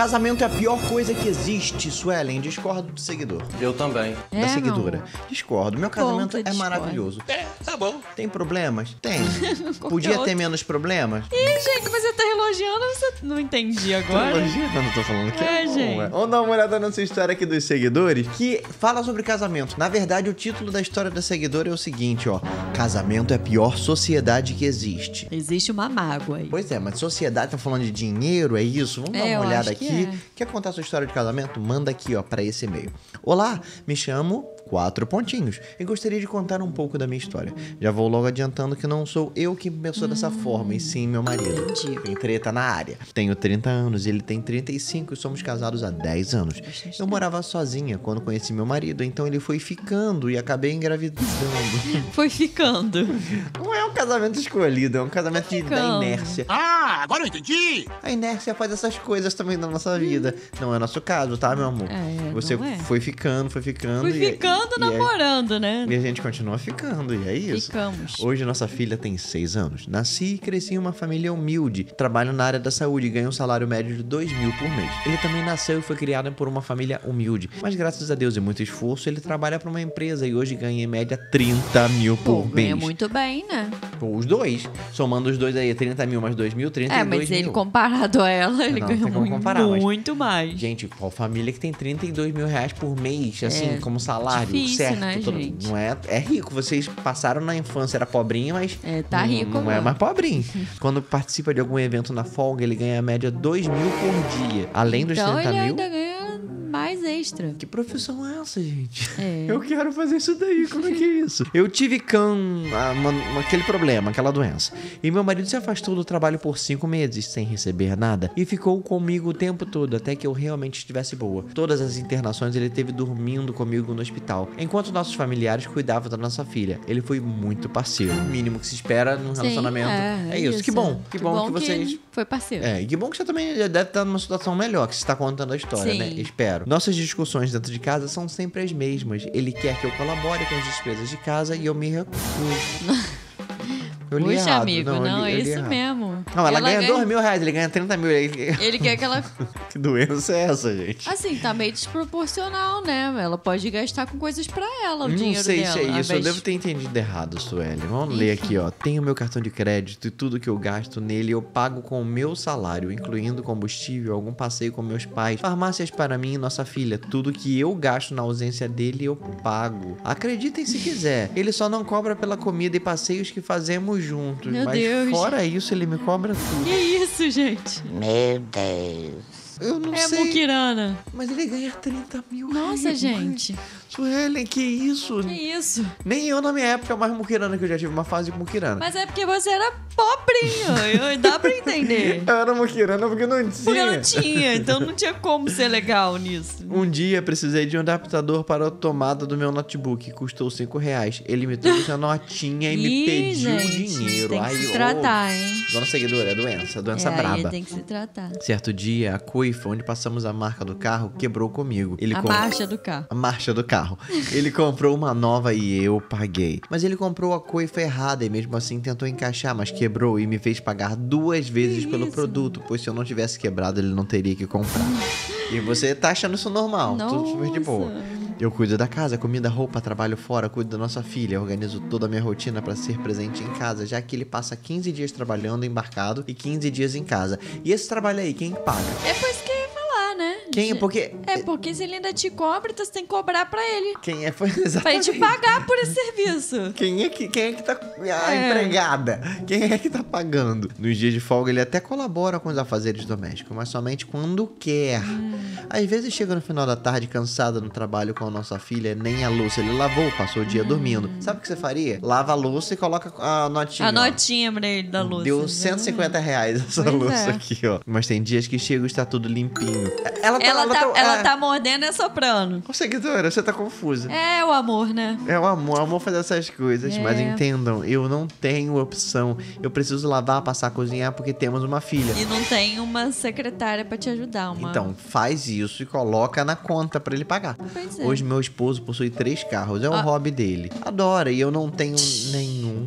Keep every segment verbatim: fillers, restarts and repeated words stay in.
Casamento é a pior coisa que existe, Suelen. Discordo do seguidor. Eu também. Da É, seguidora. não. Discordo. Meu casamento Ponto, é discordo. maravilhoso. É, tá bom. Tem problemas? Tem. Qualquer Podia ter outro. menos problemas? Ih, gente, você tá elogiando, você não entendi agora. Elogiando, não tô falando que é, É, bom, gente. ué. Vamos dar uma olhada nessa história aqui dos seguidores, que fala sobre casamento. Na verdade, o título da história da seguidora é o seguinte, ó. Casamento é a pior sociedade que existe. Existe uma mágoa aí. Pois é, mas sociedade tá falando de dinheiro, é isso? Vamos dar É, uma eu olhada acho que aqui. é. Quer contar a sua história de casamento? Manda aqui, ó, pra esse e-mail. Olá, me chamo Quatro Pontinhos e gostaria de contar um pouco da minha história. Já vou logo adiantando que não sou eu que pensou dessa forma, e sim meu marido. entendi. Tem treta na área. Tenho trinta anos, ele tem trinta e cinco e somos casados há dez anos. Eu morava sozinha quando conheci meu marido, então ele foi ficando e acabei engravidando. Foi ficando. Não é um casamento escolhido, é um casamento de- da ficando. inércia. Ah, agora eu entendi. A inércia faz essas coisas também na nossa vida. Não é nosso caso, tá, meu amor? É, Você não é. foi ficando, foi ficando. Fui e- ficando e, namorando, né? E a gente continua ficando, e é isso. Ficamos. Hoje nossa filha tem seis anos. Nasci e cresci em uma família humilde. Trabalho na área da saúde e ganho um salário médio de dois mil por mês. Ele também nasceu e foi criado por uma família humilde. Mas graças a Deus e muito esforço, ele trabalha para uma empresa e hoje ganha em média trinta mil Pô, por ganha mês. muito bem, né? Pô, os dois. Somando os dois aí, trinta mil mais dois mil, trinta e dois É, mil. mas ele comparado a ela, ele Não, ganhou tem como muito, comparar, mas- muito mais. Gente, qual família que tem trinta e dois mil reais por mês, assim, É, como salário, difícil, certo? né, Todo- gente? Não é, é rico. Vocês passaram na infância, era pobrinho, mas É, tá não, rico não é agora. mais pobrinho. Quando participa de algum evento na folga, ele ganha a média dois mil por dia. Além dos Então trinta ele mil. ainda ganha mais extra. Que profissão é essa, gente? É. Eu quero fazer isso daí, como é que é isso? Eu tive cão, ah, uma- aquele problema, aquela doença. E meu marido se afastou do trabalho por cinco meses, sem receber nada, e ficou comigo o tempo todo, até que eu realmente estivesse boa. Todas as internações ele teve dormindo comigo no hospital, enquanto nossos familiares cuidavam da nossa filha. Ele foi muito parceiro. O mínimo que se espera num Sim, relacionamento. é, É, isso. Que bom. Que, bom, que vocês... foi parceiro. É, e que bom que você também já deve estar numa situação melhor, que você está contando a história, Sim. né? Espero. Nossas discussões dentro de casa são sempre as mesmas. Ele quer que eu colabore com as despesas de casa e eu me recuso. Eu li Puxa, errado. amigo, eu não, li- eu é li isso errado. mesmo. Não, ela, ganha dois mil reais, ele ganha trinta mil. Ele... Ele quer que ela... Que doença é essa, gente? Assim, tá meio desproporcional, né? Ela pode gastar com coisas pra ela, o Não dinheiro sei dela. se é ao isso, eu invés- devo ter entendido errado, Sueli. Vamos ler Enfim. aqui, ó. Tenho meu cartão de crédito e tudo que eu gasto nele eu pago com o meu salário, incluindo combustível, algum passeio com meus pais, farmácias para mim e nossa filha. Tudo que eu gasto na ausência dele eu pago. Acreditem se quiser. Ele só não cobra pela comida e passeios que fazemos juntos. Meu mas Deus. fora isso, ele me cobra tudo. Que isso, gente? Meu Deus. Eu não É sei. muquirana. Mas ele ganha trinta mil Nossa, reais. gente. Suelen, que isso? Que isso? Nem eu na minha época mais muquirana, que eu já tive uma fase de muquirana. Mas é porque você era pobrinho. Eu- Dá pra entender. Eu era muquirana porque não tinha. Porque não tinha, então não tinha como ser legal nisso. Um dia precisei de um adaptador para a tomada do meu notebook. Custou cinco reais. Ele me trouxe a notinha e me Ih, pediu gente, dinheiro. Tem que Ai, se ô, tratar, hein? Dona seguidora, é doença. Doença É, aí braba. tem que se tratar. Certo dia, a coifa onde passamos a marca do carro quebrou comigo. Ele A com- marcha do carro. A marcha do carro. Ele comprou uma nova e eu paguei. Mas ele comprou a coifa errada e mesmo assim tentou encaixar, mas quebrou e me fez pagar duas vezes Que pelo isso? produto, pois se eu não tivesse quebrado, ele não teria que comprar. E você tá achando isso normal, tudo super de boa. Nossa. Eu cuido da casa, comida, roupa, trabalho fora, cuido da nossa filha, organizo toda a minha rotina pra ser presente em casa, já que ele passa quinze dias trabalhando embarcado e quinze dias em casa. E esse trabalho aí, quem paga? É por isso que eu ia falar, né? Quem? Porque... É porque se ele ainda te cobra, então você tem que cobrar pra ele. Quem é? Foi Pra ele exatamente... te pagar por esse serviço. Quem é que, quem é que tá... A É. empregada. Quem é que tá pagando? Nos dias de folga, ele até colabora com os afazeres domésticos, mas somente quando quer. Hum. Às vezes chega no final da tarde, cansada no trabalho com a nossa filha, nem a louça ele lavou, passou o dia dormindo. Sabe o que você faria? Lava a louça e coloca a notinha. A ó. notinha pra ele da louça. Deu cento e cinquenta reais essa Pois louça é. aqui, ó. Mas tem dias que chega e está tudo limpinho. Ela tá... Ela, tá, ela é. tá mordendo e soprando. Ô, seguidora, você tá confusa. É o amor, né? É o amor, o amor faz essas coisas. É. Mas entendam, eu não tenho opção. Eu preciso lavar, passar, cozinhar, porque temos uma filha. E não tem uma secretária pra te ajudar. Uma... Então, faz isso e coloca na conta pra ele pagar. Pois é. Hoje, meu esposo possui três carros. É um Ah. hobby dele. Adora, e eu não tenho nenhum. Ih,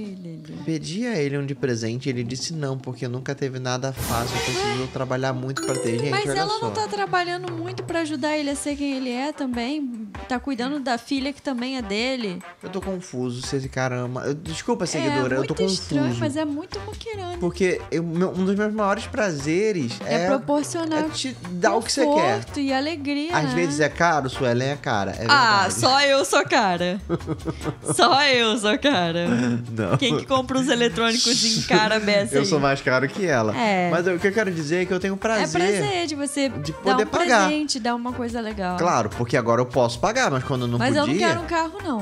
Lelê. Pedi a ele um de presente, ele disse não, porque nunca teve nada fácil, precisou trabalhar muito pra ter. Gente, Mas olha ela só. não tá trabalhando muito pra ajudar ele a ser quem ele é também? Tá cuidando da filha que também é dele? Eu tô confuso se esse cara ama... Eu- Desculpa, É seguidora, eu muito tô confuso. estranho, mas é muito muquirana. Porque eu- meu- um dos meus maiores prazeres É, é, proporcionar é te dar o que você quer. conforto e alegria. Às né? vezes é caro, Suelen é cara. É Ah, verdade. só eu sou cara. Só eu sou cara. Não. Quem que compra uns eletrônicos em cara beça Eu aí? sou mais caro que ela. É. Mas o que eu quero dizer é que eu tenho prazer. É prazer de você de dar poder um pagar. presente, dar uma coisa legal. Claro, porque agora eu posso pagar, mas quando eu não Mas podia... eu não quero um carro, não.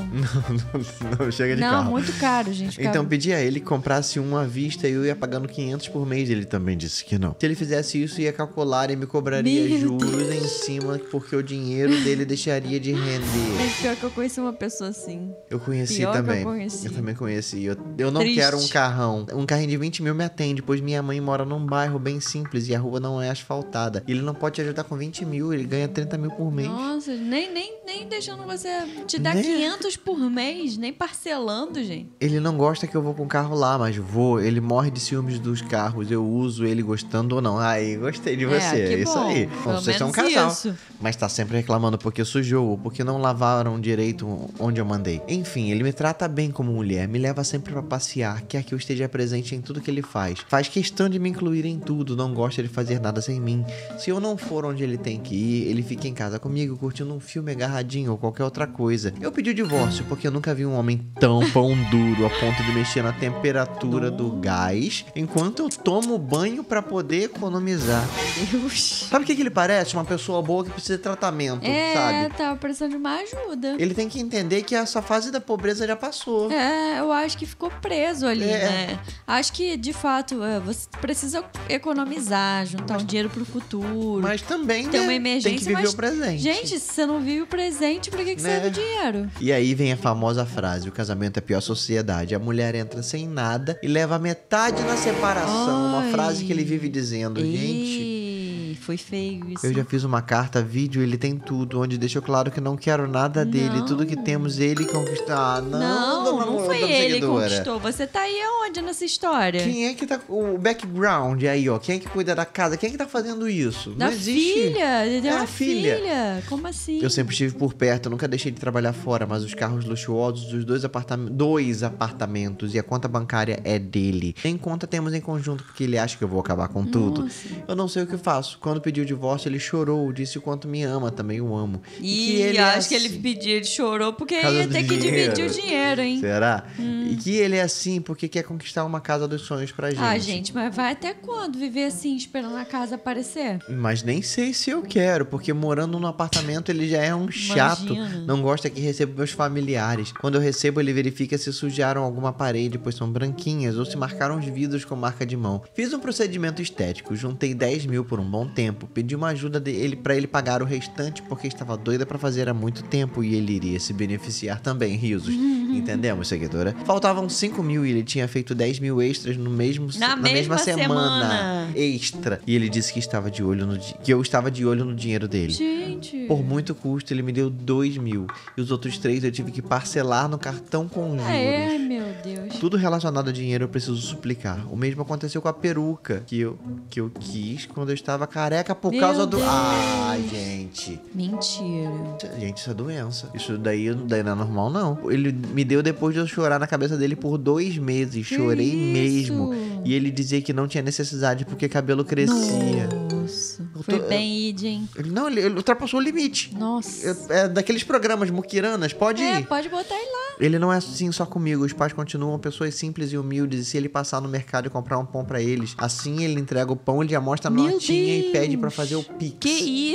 não, não chega de Não, carro. muito caro, gente. Então carro. pedi a ele que comprasse um à vista e eu ia pagando quinhentos por mês. Ele também disse que não. Se ele fizesse isso, ia calcular e me cobraria Meu juros em cima, porque o dinheiro dele deixaria de render. Mas pior que eu conheci uma pessoa assim. Eu conheci Pior que eu também. conheci. também conheci. Eu, eu não Triste. quero um carrão. Um carrinho de vinte mil me atende, pois minha mãe mora num bairro bem simples e a rua não é asfaltada. Ele não pode te ajudar com vinte mil, ele ganha trinta mil por mês. Nossa, nem, nem, nem deixando você te dar Né? quinhentos por mês, nem parcelando, gente. Ele não gosta que eu vou com o carro lá, mas vou. Ele morre de ciúmes dos carros. Eu uso ele gostando ou não. Aí, gostei de É, você. que É isso bom. aí. Pelo Bom, vocês são um menos casal. isso. Mas tá sempre reclamando porque sujou ou porque não lavaram direito onde eu mandei. Enfim, ele me trata bem como mulher, me leva sempre pra passear, quer que eu esteja presente em tudo que ele faz. Faz questão de me incluir em tudo, não gosta de fazer nada sem mim. Se eu não for onde ele tem que ir, ele fica em casa comigo, curtindo um filme agarradinho ou qualquer outra coisa. Eu pedi o divórcio porque eu nunca vi um homem tão pão duro a ponto de mexer na temperatura do gás enquanto eu tomo banho pra poder economizar. Deus. Sabe o que, que ele parece? Uma pessoa boa que precisa de tratamento, É, sabe? tava precisando de uma ajuda. Ele tem que entender que essa fase da pobreza já passou. É, eu acho que ficou preso ali, É. né? Acho que, de fato, é, você precisa economizar, juntar um dinheiro pro futuro. Mas também, Tem né, uma emergência, tem que viver mas, o presente. Gente, se você não vive o presente, pra que, que Né? serve o dinheiro? E aí vem a famosa frase: o casamento é a pior sociedade. A mulher entra sem nada e leva metade na separação. Uma Ai. frase que ele vive dizendo. Gente, Ei, foi feio isso. eu já fiz uma carta, vídeo, ele tem tudo, onde deixou claro que não quero nada dele. Não. Tudo que temos, ele conquistar. Ah, não, Não, dona- não foi dona ele que seguidora. conquistou. Você tá aí aonde nessa história? Quem é que tá. O background aí, ó. Quem é que cuida da casa? Quem é que tá fazendo isso? Da não existe. filha? Ele tem É uma a filha. filha. Como assim? Eu sempre estive por perto, nunca deixei de trabalhar fora, mas os carros luxuosos dos dois, apartam dois apartamentos e a conta bancária é dele. Nem conta temos em conjunto, porque ele acha que eu vou acabar com tudo. Nossa. Eu não sei o que faço. Quando pediu o divórcio, ele chorou, disse o quanto me ama, também o amo. E que ele é acho que assim- ele pediu, ele chorou porque Por causa ia do ter que dinheiro. dividir o dinheiro, hein? Será? E que ele é assim porque quer conquistar uma casa dos sonhos pra gente. Ah, gente, mas vai até quando viver assim, esperando a casa aparecer? Mas nem sei se eu quero, porque morando num apartamento ele já é um chato. Imagina. Não gosta que receba meus familiares. Quando eu recebo, ele verifica se sujaram alguma parede, pois são branquinhas, ou se marcaram os vidros com marca de mão. Fiz um procedimento estético, juntei dez mil por um bom tempo, pedi uma ajuda dele para ele pagar o restante, porque estava doida para fazer há muito tempo e ele iria se beneficiar também, risos. Entendemos, seguidora? Faltavam cinco mil e ele tinha feito dez mil extras no mesmo, Na mesma semana. Extra. E ele disse que estava de olho no di- que eu estava de olho no dinheiro dele. Gente. Por muito custo, ele me deu dois mil. E os outros três eu tive que parcelar no cartão com juros. É, meu Deus. Tudo relacionado a dinheiro eu preciso suplicar. O mesmo aconteceu com a peruca que eu, que eu quis quando eu estava careca por Meu causa do. Deus. Ai, gente. Mentira. Gente, isso é doença. Isso daí, daí não é normal, não. Ele me deu depois de eu chorar na cabeça dele por dois meses. Que Chorei isso? mesmo. E ele dizia que não tinha necessidade porque cabelo crescia. Nossa. Eu Foi tô- bem id, hein? Ele, não, ele, ele ultrapassou o limite. Nossa. É, é daqueles programas muquiranas, pode É, ir. pode botar ele lá. Ele não é assim só comigo. Os pais continuam pessoas simples e humildes. E se ele passar no mercado e comprar um pão pra eles, assim ele entrega o pão, ele já mostra a Meu notinha Deus. e pede pra fazer o pix. Que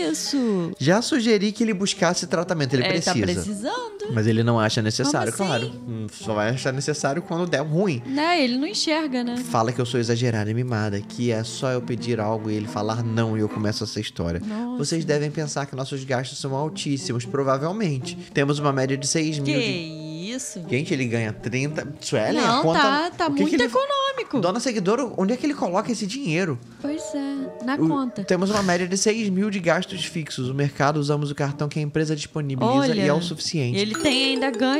isso? Já sugeri que ele buscasse tratamento. Ele Ele precisa. tá precisando. Mas ele não acha necessário, Como claro. assim? Hum, Só vai achar necessário quando der ruim. Né? Ele não enxerga, né? Fala que eu sou exagerada e mimada, que é só eu pedir algo e ele falar não e eu começo essa história. Nossa. Vocês devem pensar que nossos gastos são altíssimos, provavelmente. Temos uma média de seis mil. Que De... isso? Gente, ele ganha trinta. Suelen, a Não, conta... tá, tá o que muito que ele... econômico. Dona Seguidora, onde é que ele coloca esse dinheiro? Pois é, na O- conta. Temos uma média de seis mil de gastos fixos. O mercado usamos o cartão que a empresa disponibiliza Olha, e é o suficiente. Ele tem ainda ganha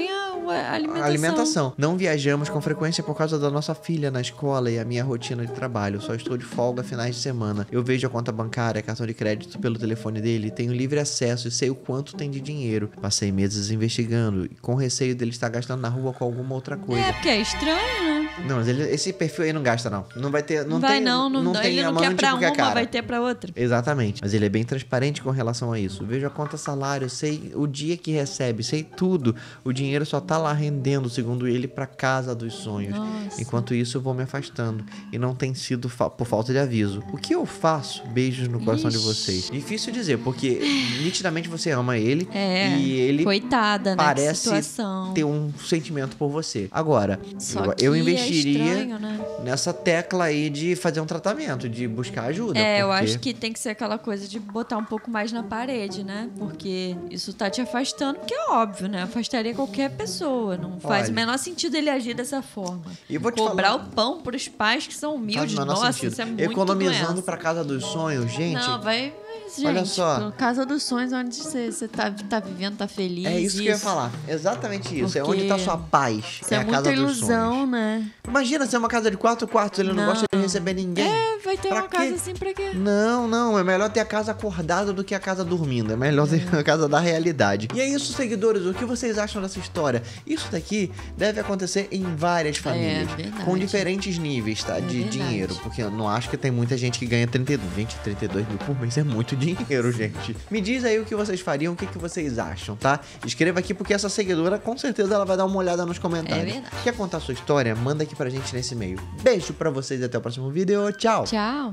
a alimentação. A alimentação. Não viajamos com frequência por causa da nossa filha na escola e a minha rotina de trabalho. Só estou de folga finais de semana. Eu vejo a conta bancária, cartão de crédito pelo telefone dele, tenho livre acesso e sei o quanto tem de dinheiro. Passei meses investigando e com receio dele estar gastando na rua com alguma outra coisa. É, porque é estranho, né? Não, mas ele, esse perfil aí não gasta, não. Não vai ter. Não vai tem, não, não, não não tem ele não amante quer pra porque é uma, cara. vai ter pra outra. Exatamente. Mas ele é bem transparente com relação a isso. Vejo a conta salário, sei o dia que recebe, sei tudo. O dinheiro só tá lá rendendo, segundo ele, pra casa dos sonhos. Nossa. Enquanto isso, eu vou me afastando. E não tem sido fa- por falta de aviso. O que eu faço? Beijos no coração Ixi. de vocês. Difícil dizer, porque nitidamente você ama ele. É, E ele coitada, né? Que parece situação. ter um sentimento por você. Agora, Só eu, que eu é investiria estranho, né? nessa tecla aí de fazer um tratamento, de buscar ajuda. É, eu porque- acho que tem que ser aquela coisa de botar um pouco mais na parede, né? Porque isso tá te afastando, porque é óbvio, né? Afastaria qualquer pessoa. Não faz Olha. o menor sentido ele agir dessa forma. E vou te Cobrar falar- o pão pros pais que são Faz humildes. o menor Nossa, sentido. isso é muito Economizando doença. pra casa dos sonhos, gente. Não, vai... Gente, Olha só. pelo Casa dos Sonhos, onde você, você tá, tá vivendo, tá feliz. É isso que eu ia falar. Exatamente isso. É Porque onde tá sua paz. Isso é é, a muita casa dos ilusão, sonhos. né? Imagina ser uma casa de quatro quartos, ele não, Não. gosta de receber ninguém. É, vai ter Pra uma quê? casa assim pra quê? Não, não, é melhor ter a casa acordada do que a casa dormindo. É melhor ter a casa da realidade. E é isso, seguidores. O que vocês acham dessa história? Isso daqui deve acontecer em várias famílias. verdade. Com diferentes níveis, tá? É de verdade. dinheiro. Porque eu não acho que tem muita gente que ganha trinta e dois, vinte, trinta e dois mil por mês. É muito dinheiro, gente. Me diz aí o que vocês fariam, o que, que vocês acham, tá? Escreva aqui porque essa seguidora, com certeza, ela vai dar uma olhada nos comentários. É verdade. Quer contar a sua história? Manda aqui pra gente nesse e-mail. Beijo pra vocês e até o próximo vídeo. Tchau! Tchau.